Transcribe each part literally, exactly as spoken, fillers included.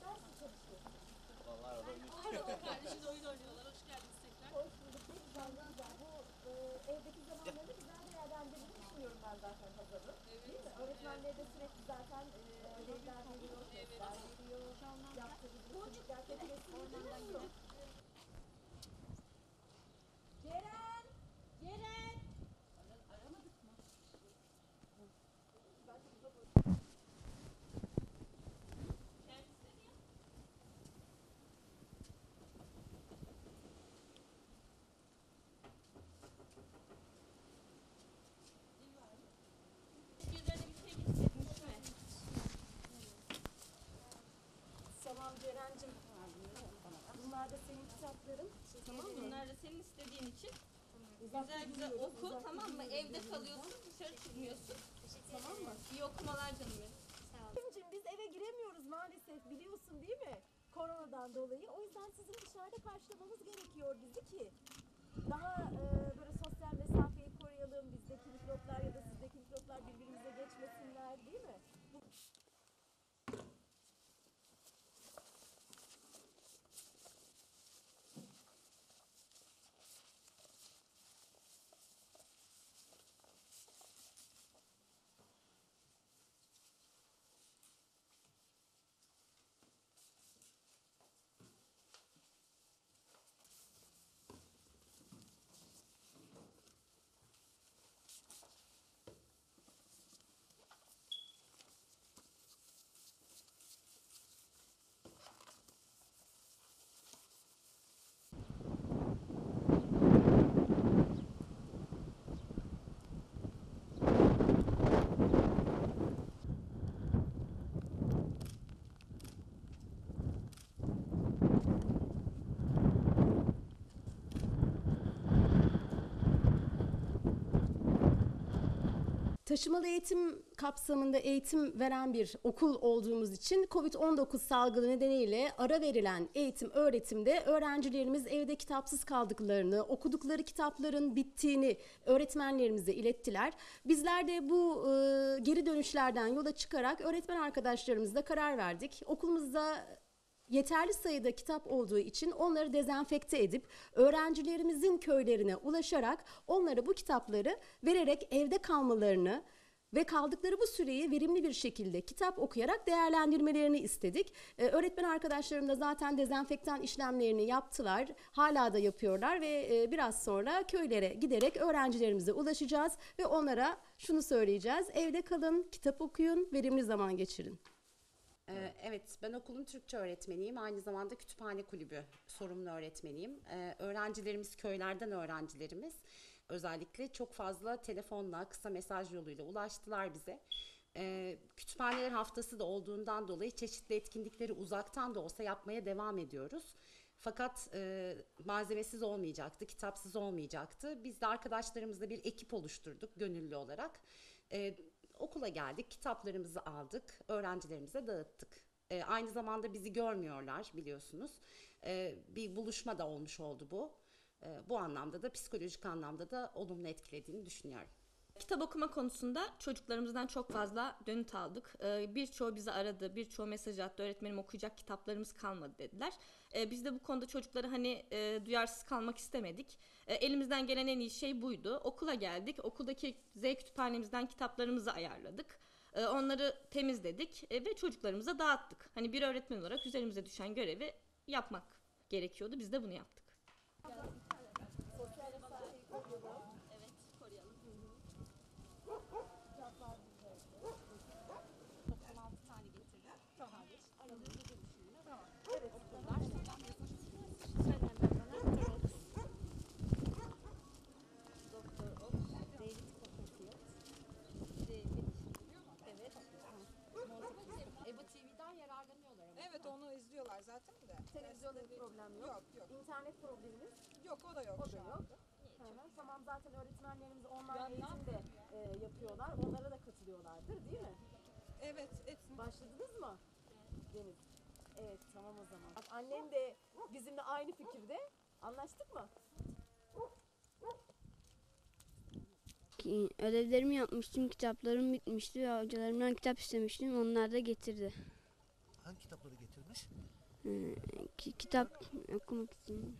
ders mi çalışıyorsunuz? Vallahi arada oyun Arada kardeşiyle oyun oynuyorlar. Hoş geldiniz tekrar. Hoş bulduk. Ne güzel, ne güzel. Bu e, evdeki zamanları güzel değerlendirdiğini düşünüyorum ben zaten Hazal'ı. Evet. Değil mi? Öğretmenleri de sürekli zaten e, ödevler veriyor, testler veriyor, yaptırıyor. Çocuklar pek resimden gidiyor. Ceren! Ceren! Aramadık mı? Gözlerine bir şey gitsin. Düşme. Tamam Ceren'cim. Bunlar da senin kitapların. Tamam mı? Bunlar da senin istediğin için. Uzakta Güzel güzel gidiyoruz, oku, uzakta tamam mı? gidiyoruz Evde biz kalıyorsun, dışarı çıkmıyorsun. Tamam mı? İyi okumalar canım benim. Cemciğim, biz eve giremiyoruz maalesef, biliyorsun değil mi? Koronadan dolayı. O yüzden sizin dışarıda karşılamamız gerekiyor bizi ki daha e, böyle sosyal mesafeyi koruyalım. Bizdeki mikroplar ya da sizdeki mikroplar birbirimize geçmesinler, değil mi? Bu... Taşımalı eğitim kapsamında eğitim veren bir okul olduğumuz için kovid on dokuz salgını nedeniyle ara verilen eğitim öğretimde öğrencilerimiz evde kitapsız kaldıklarını, okudukları kitapların bittiğini öğretmenlerimize ilettiler. Bizler de bu e, geri dönüşlerden yola çıkarak öğretmen arkadaşlarımızla karar verdik. Okulumuzda yeterli sayıda kitap olduğu için onları dezenfekte edip öğrencilerimizin köylerine ulaşarak onlara bu kitapları vererek evde kalmalarını ve kaldıkları bu süreyi verimli bir şekilde kitap okuyarak değerlendirmelerini istedik. Ee, öğretmen arkadaşlarım da zaten dezenfektan işlemlerini yaptılar. Hala da yapıyorlar ve e, biraz sonra köylere giderek öğrencilerimize ulaşacağız ve onlara şunu söyleyeceğiz. Evde kalın, kitap okuyun, verimli zaman geçirin. Ee, Evet, ben okulun Türkçe öğretmeniyim. Aynı zamanda kütüphane kulübü sorumlu öğretmeniyim. Ee, öğrencilerimiz, köylerden öğrencilerimiz özellikle çok fazla telefonla, kısa mesaj yoluyla ulaştılar bize. Ee, kütüphaneler haftası da olduğundan dolayı çeşitli etkinlikleri uzaktan da olsa yapmaya devam ediyoruz. Fakat e, malzemesiz olmayacaktı, kitapsız olmayacaktı. Biz de arkadaşlarımızla bir ekip oluşturduk gönüllü olarak. E, okula geldik, kitaplarımızı aldık, öğrencilerimize dağıttık. E, aynı zamanda bizi görmüyorlar biliyorsunuz. E, bir buluşma da olmuş oldu bu. E, bu anlamda da psikolojik anlamda da olumlu etkilediğini düşünüyorum. Kitap okuma konusunda çocuklarımızdan çok fazla dönüt aldık. Ee, birçoğu bizi aradı, birçoğu mesaj attı. Öğretmenim okuyacak kitaplarımız kalmadı dediler. Ee, biz de bu konuda çocukları hani e, duyarsız kalmak istemedik. E, elimizden gelen en iyi şey buydu. Okula geldik, okuldaki Z kütüphanemizden kitaplarımızı ayarladık. E, onları temizledik e, ve çocuklarımıza dağıttık. Hani bir öğretmen olarak üzerimize düşen görevi yapmak gerekiyordu. Biz de bunu yaptık. Sosyal mesafeyi koruyalım. Evet, koruyalım. Kitaplar bizde. Toplam altı tane getirdim. Tamam. Aralarında görüşürüz. Tamam. Evet. Okullar şuradan Senden bana Doktor Oks. Doktor Oks. David Copperfield. David. Evet. Ebo T V'den yararlanıyorlar ama. Evet onu izliyorlar zaten de. Televizyonda bir Dersleri- problem yok. Yok yok. İnternet problemimiz Yok o da yok o da şu yok. anda. Hı hı. Tamam, zaten öğretmenlerimiz online Ya ne eğitim de e, yapıyorlar. Onlara da katılıyorlardır değil mi? Evet etsin. Başladınız mı? Deniz. Evet, tamam o zaman. Bak, annen de bizimle aynı fikirde. Anlaştık mı? Ki ödevlerimi yapmıştım, kitaplarım bitmişti ve hocalarımdan kitap istemiştim. Onlar da getirdi. Hangi kitapları getirdi? istediniz? Ki- kitap okumak için.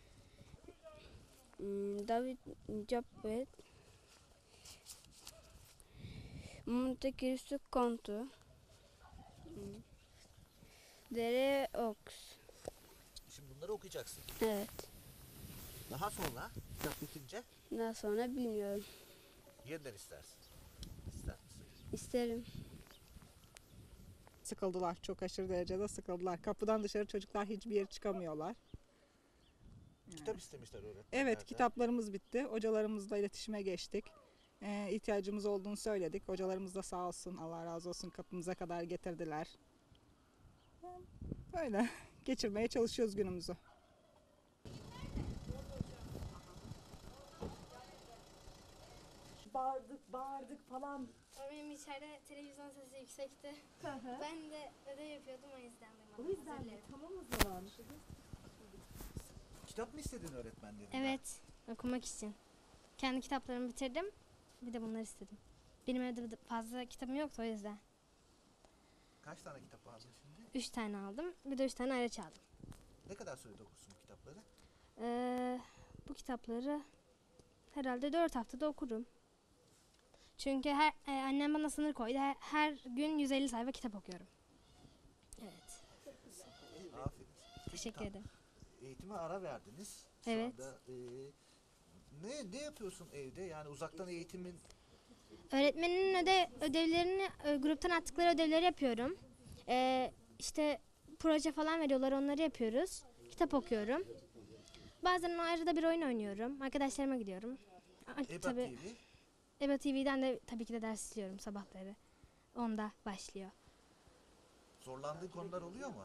Hmm, David Capet. Monte Cristo Conto. Hmm. Dere Ox. Şimdi bunları okuyacaksın. Evet. Daha sonra kitap bitince Daha sonra bilmiyorum. yeniden istersin. İster misin? İsterim. Sıkıldılar. Çok aşırı derecede sıkıldılar. Kapıdan dışarı çocuklar hiçbir yere çıkamıyorlar. Kitap istemişler öğretmenler. Evet, kitaplarımız bitti. Hocalarımızla iletişime geçtik. Ee, ihtiyacımız olduğunu söyledik. Hocalarımız da sağ olsun, Allah razı olsun, kapımıza kadar getirdiler. Böyle geçirmeye çalışıyoruz günümüzü. Bağırdık, bağırdık falan. Benim içeride televizyon sesi yüksekti. Ben de ödev yapıyordum o yüzden duymadım. O yüzden Özür mi? dilerim. Tamam o zaman. Kitap mı istedin öğretmenlerinden? Evet, okumak için. Kendi kitaplarımı bitirdim. Bir de bunları istedim. Benim evde fazla kitabım yoktu o yüzden. Kaç tane kitap aldın şimdi? Üç tane aldım. Bir de üç tane araç aldım. Ne kadar sürede okursun bu kitapları? Ee, bu kitapları herhalde dört haftada okurum. Çünkü her, e, annem bana sınır koydu. Her, her gün yüz elli sayfa kitap okuyorum. Evet, Aferin. teşekkür Tamam. ederim. Eğitime ara verdiniz. Şu Evet. anda e, ne ne yapıyorsun evde? Yani uzaktan eğitimin Öğretmenin öde, ödevlerini, e, gruptan attıkları ödevleri yapıyorum. Ee, işte proje falan veriyorlar, onları yapıyoruz. Kitap okuyorum. Bazen arada bir oyun oynuyorum. Arkadaşlarıma gidiyorum. A- EBA Tabii, T V. EBA T V'den de tabii ki de ders izliyorum sabahları. Onda başlıyor. Zorlandığın konular oluyor mu?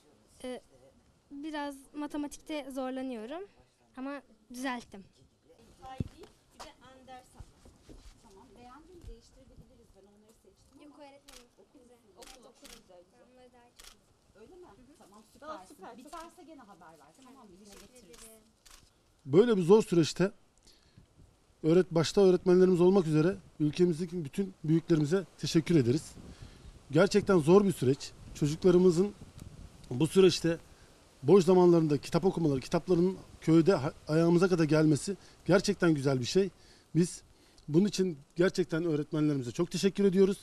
Biraz matematikte zorlanıyorum ama düzelttim. Bir de Andersen. Tamam, beğendim, değiştirebiliriz. Ben onları seçtim. Yok öğretmenim. Güzel. Okul okul güzel. Ben bunları daha çok Öyle mi? Tamam, Daha süpersin. süper, çok Biterse gene haber ver. Tamam mı? Yine getiririz. Böyle bir zor süreçte öğret başta öğretmenlerimiz olmak üzere ülkemizdeki bütün büyüklerimize teşekkür ederiz. Gerçekten zor bir süreç. Çocuklarımızın bu süreçte boş zamanlarında kitap okumaları, kitapların köyde ha- ayağımıza kadar gelmesi gerçekten güzel bir şey. Biz bunun için gerçekten öğretmenlerimize çok teşekkür ediyoruz.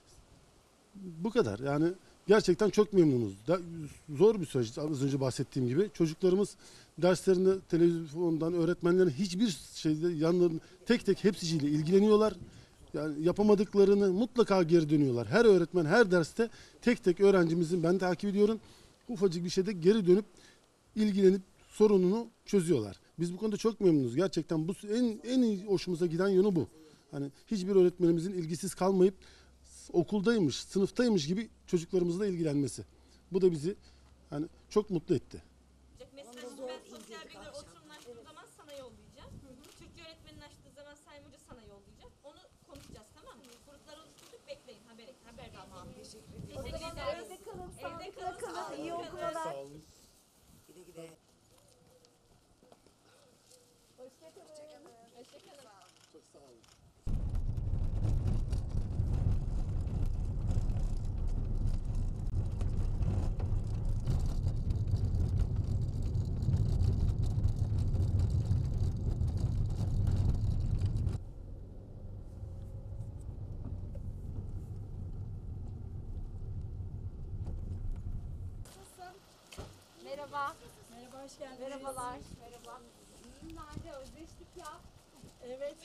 Bu kadar. Yani gerçekten çok memnunuz. Da- zor bir süreç az önce bahsettiğim gibi. Çocuklarımız derslerini televizyondan öğretmenlerin hiçbir şeyde yanlarında tek tek hepsiyle ilgileniyorlar. Yani yapamadıklarını mutlaka geri dönüyorlar. Her öğretmen her derste tek tek öğrencimizin ben takip ediyorum. Ufacık bir şeyde geri dönüp ilgilenip sorununu çözüyorlar. Biz bu konuda çok memnunuz. Gerçekten bu en en iyi hoşumuza giden yönü bu. Hani hiçbir öğretmenimizin ilgisiz kalmayıp okuldaymış, sınıftaymış gibi çocuklarımızla ilgilenmesi. Bu da bizi hani çok mutlu etti. Mesela şimdi ben sosyal bilgiler oturumunu açtığım zaman sana yollayacağım. Türkçe öğretmenini açtığı zaman Sayın Hoca sana yollayacak. Onu konuşacağız, tamam mı? Grupları oluşturduk, bekleyin. Haber haber tamam, teşekkür ederim. Teşekkür ederiz. Evde kalın, Evde sağlıkla kalın, kalın, iyi sağlıkla okumalar. kalın. Güle güle. Merhaba. Merhaba, hoş geldiniz. Merhabalar. Merhaba. İyiyim nerede? Özleştik ya. Evet.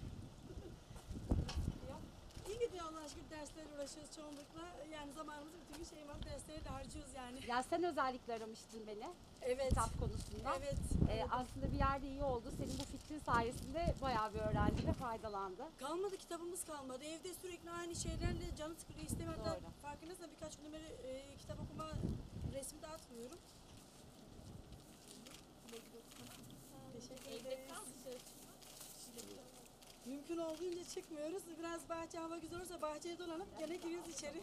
İyi gidiyor Allah'a şükür, derslerle uğraşıyoruz çoğunlukla. Yani zamanımızı bütün gün şey var, dersleri de harcıyoruz yani. Ya sen özellikle aramıştın beni Evet. kitap konusunda. Evet. Ee, aslında bir yerde iyi oldu. Senin bu fikrin sayesinde bayağı bir öğrenci de faydalandı. Kalmadı, kitabımız kalmadı. Evde sürekli aynı şeylerle canı sıkılıyor, istemiyor. Hatta Doğru. farkındaysan birkaç gündür beri e, kitap okuma resmi de atmıyorum. Teşekkür ederim. Mümkün olduğunca çıkmıyoruz. Biraz bahçe hava güzel olursa bahçeye dolanıp gene giriyoruz içeri.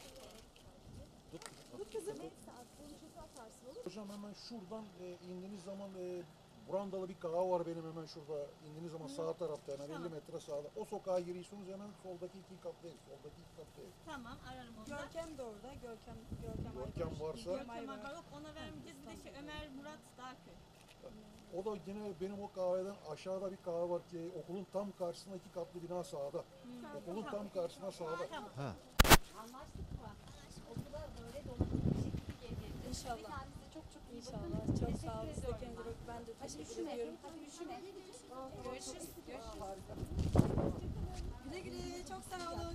Dur kızım. Hocam hemen şuradan e, indiğiniz zaman e, Brandalı bir kahve var benim hemen şurada. İndiğiniz zaman sağ tarafta hemen elli metre sağda. O sokağa giriyorsunuz hemen soldaki iki katlı ev. Soldaki iki katlı ev. Tamam ararım onu. Görkem de orada. Görkem, Görkem, Görkem Aybaş. varsa Görkem Aybar yok ona vermeyeceğiz. Bir de şey Ömer Murat Dağköy. o da yine benim o kahveden aşağıda bir kahve var ki okulun tam karşısında iki katlı bina sağda. Okulun tam karşısında sağda. Ha. Anlaştık mı? Okula böyle donanımlı bir şekilde geleceğiz. İnşallah. Kendinize çok çok iyi bakın. İnşallah. Çok sağ olun. Size kendinize bakın. Ben de Hadi teşekkür üşüme. ediyorum. Hadi üşüme. Görüşürüz. Görüşürüz. Güle güle. Çok sağ olun.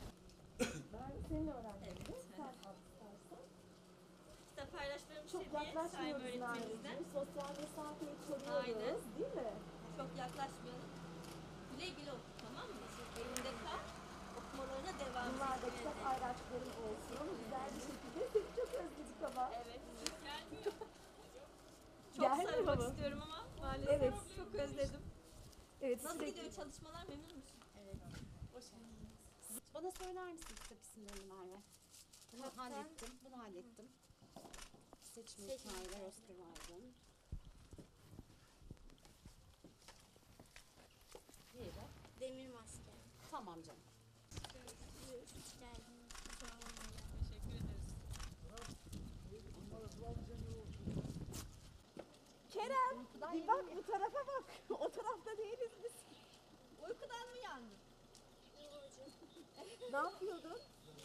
Kitap paylaştığım şey diye Sayın öğretmenimizden. Sosyal mesafeyi Aynen. değil mi? Çok yaklaşmayalım. Güle güle oku tamam mı? Elinde kal. Okumalarına devam et. Bunlarda kitap paylaştıkların olsun. Güzel bir şekilde. Seni çok özledik ama. Evet. Gelmiyor. Çok Gelmiyor sarılmak mu? istiyorum ama maalesef Evet. çok özledim. Evet, Nasıl sürekli- gidiyor çalışmalar memnun musun? Bana söyler misin kitap isimlerini Merve? Bunu hallettim. Bunu hallettim. Seçme hikayeler Oscar Wilde'ın. Diğeri. Demir maske. Tamam canım. Kerem, bir bak bu tarafa bak. O tarafta değiliz biz. Uykudan mı yandın? Ne yapıyordun?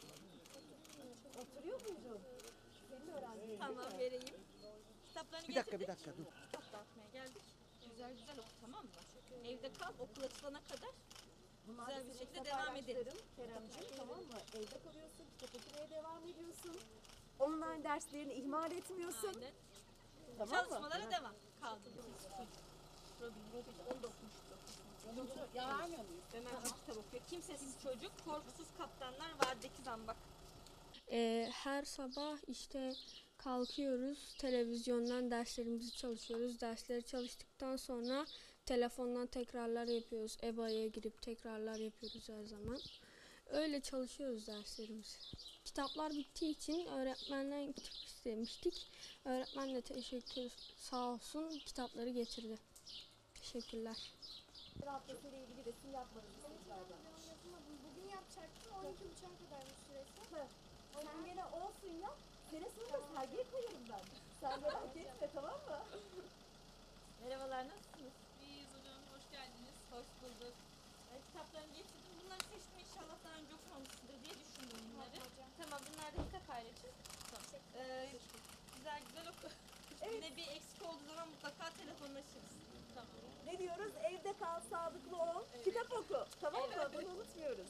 Oturuyor muydun? Senin öğrencin. Tamam vereyim. Kitaplarını Bir dakika getirdik. bir dakika dur. Kitap dağıtmaya geldik. Güzel güzel oku tamam mı? Evde kal okul açılana kadar Bunlar güzel da bir senin şekilde kitap devam edelim. paylaştıkların, Keremciğim, tamam mı? Evde kalıyorsun, kitap okumaya devam ediyorsun. Online derslerini ihmal etmiyorsun. Aynen. Tamam mı? Çalışmalara devam. Kaldım. Robin Hood onu da okumuştu. Ya vermiyor muyuz? Ömer çok kitap okuyor. Kimsesiz çocuk, korkusuz kaptanlar, vardaki zambak. Ee, her sabah işte kalkıyoruz, televizyondan derslerimizi çalışıyoruz. Dersleri çalıştıktan sonra telefondan tekrarlar yapıyoruz. E B A'ya girip tekrarlar yapıyoruz her zaman. Öyle çalışıyoruz derslerimizi. Kitaplar bittiği için öğretmenden kitap istemiştik. Öğretmen de teşekkür sağ olsun kitapları getirdi. Teşekkürler. Haftasıyla ilgili resim yapmadınız sizlerden. Bugün yapacaktım. on iki buçuğa kadarmış süresi. Sen gene olsun ya. Sene sonunda sergiye koyarım ben. Sen merak etme, tamam mı? Merhabalar, nasılsınız? İyiyiz hocam, hoş geldiniz. Hoş bulduk. E, kitaplarını getirdim. Bunları seçtim inşallah daha önce okumamışsındır diye düşündüm bunları. Tamam, bunlar da kitap paylaşın. Tamam. Ee, güzel güzel oku. Yine bir eksik olduğu zaman mutlaka telefonlaşırız. Tamam. Ne diyoruz? Evde kal, sağlıklı ol, kitap oku. Tamam mı? Bunu unutmuyoruz.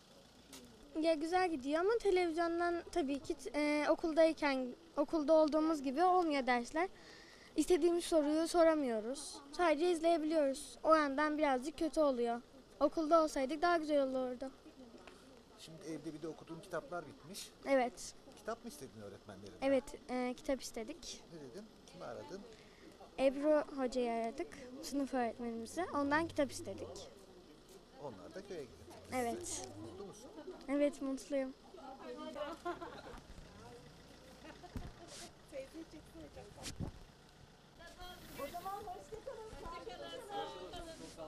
Ya güzel gidiyor ama televizyondan tabii ki e, okuldayken okulda olduğumuz gibi olmuyor dersler. İstediğimiz soruyu soramıyoruz. Sadece izleyebiliyoruz. O yandan birazcık kötü oluyor. Okulda olsaydık daha güzel olurdu. Şimdi evde bir de okuduğun kitaplar bitmiş. Evet, Kitap mı istedin öğretmenlerinden? evet e, kitap istedik. Ne dedin? Kimi aradın? Ebru Hoca'yı aradık, sınıf öğretmenimize. Ondan kitap istedik. Onlar da köye gitti. Evet, Mutlu musun? evet mutluyum. O zaman hoşçakalın.